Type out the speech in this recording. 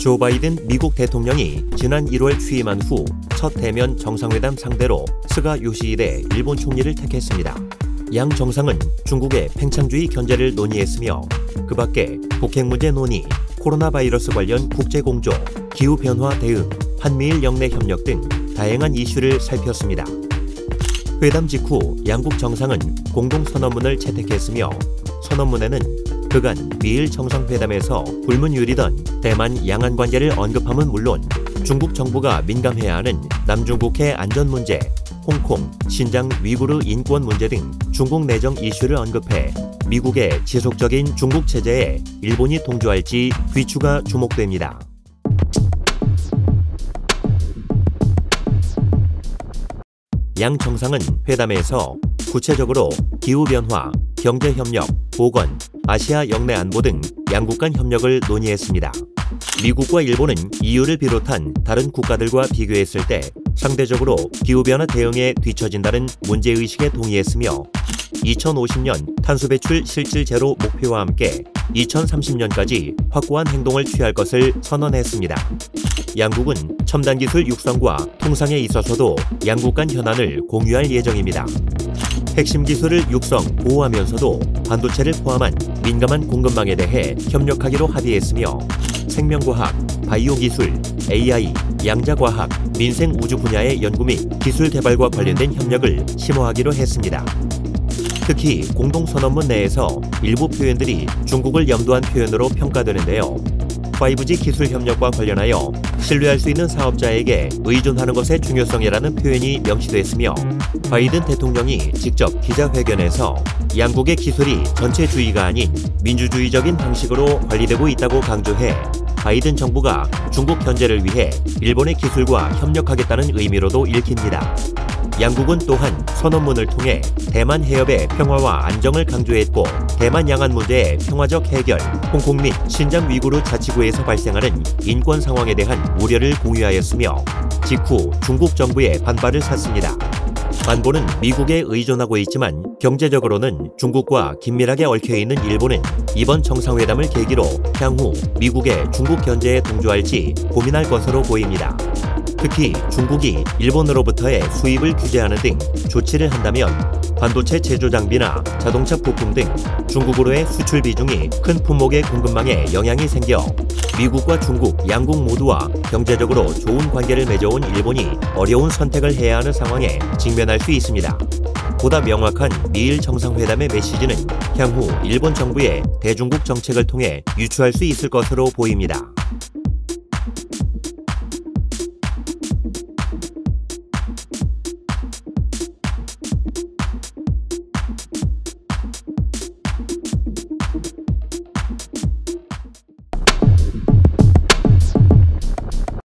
조 바이든 미국 대통령이 지난 1월 취임한 후 첫 대면 정상회담 상대로 스가 요시히데 일본 총리를 택했습니다. 양 정상은 중국의 팽창주의 견제를 논의했으며 그 밖에 북핵 문제 논의, 코로나 바이러스 관련 국제공조, 기후변화 대응, 한미일 영내 협력 등 다양한 이슈를 살폈습니다. 회담 직후 양국 정상은 공동선언문을 채택했으며 선언문에는 그간 미일 정상회담에서 불문율이던 대만 양안 관계를 언급함은 물론 중국 정부가 민감해야 하는 남중국해 안전 문제, 홍콩, 신장 위구르 인권 문제 등 중국 내정 이슈를 언급해 미국의 지속적인 중국 체제에 일본이 동조할지 귀추가 주목됩니다. 양 정상은 회담에서 구체적으로 기후변화, 경제협력, 보건, 아시아 영내 안보 등 양국 간 협력을 논의했습니다. 미국과 일본은 EU를 비롯한 다른 국가들과 비교했을 때 상대적으로 기후변화 대응에 뒤처진다는 문제의식에 동의했으며 2050년 탄소배출 실질 제로 목표와 함께 2030년까지 확고한 행동을 취할 것을 선언했습니다. 양국은 첨단 기술 육성과 통상에 있어서도 양국 간 현안을 공유할 예정입니다. 핵심 기술을 육성, 보호하면서도 반도체를 포함한 민감한 공급망에 대해 협력하기로 합의했으며 생명과학, 바이오 기술, AI, 양자과학, 민생 우주 분야의 연구 및 기술 개발과 관련된 협력을 심화하기로 했습니다. 특히 공동선언문 내에서 일부 표현들이 중국을 염두한 표현으로 평가되는데요. 5G 기술 협력과 관련하여 신뢰할 수 있는 사업자에게 의존하는 것의 중요성이라는 표현이 명시됐으며 바이든 대통령이 직접 기자회견에서 양국의 기술이 전체주의가 아닌 민주주의적인 방식으로 관리되고 있다고 강조해 바이든 정부가 중국 견제를 위해 일본의 기술과 협력하겠다는 의미로도 읽힙니다. 양국은 또한 선언문을 통해 대만 해협의 평화와 안정을 강조했고 대만 양안 문제의 평화적 해결, 홍콩 및 신장 위구르 자치구에서 발생하는 인권 상황에 대한 우려를 공유하였으며 직후 중국 정부의 반발을 샀습니다. 안보는 미국에 의존하고 있지만 경제적으로는 중국과 긴밀하게 얽혀있는 일본은 이번 정상회담을 계기로 향후 미국의 중국 견제에 동조할지 고민할 것으로 보입니다. 특히 중국이 일본으로부터의 수입을 규제하는 등 조치를 한다면 반도체 제조 장비나 자동차 부품 등 중국으로의 수출 비중이 큰 품목의 공급망에 영향이 생겨 미국과 중국 양국 모두와 경제적으로 좋은 관계를 맺어온 일본이 어려운 선택을 해야 하는 상황에 직면할 수 있습니다. 보다 명확한 미일 정상회담의 메시지는 향후 일본 정부의 대중국 정책을 통해 유추할 수 있을 것으로 보입니다.